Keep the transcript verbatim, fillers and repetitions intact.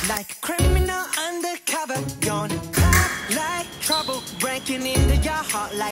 like a criminal undercover, gonna pop like trouble, breaking into your heart like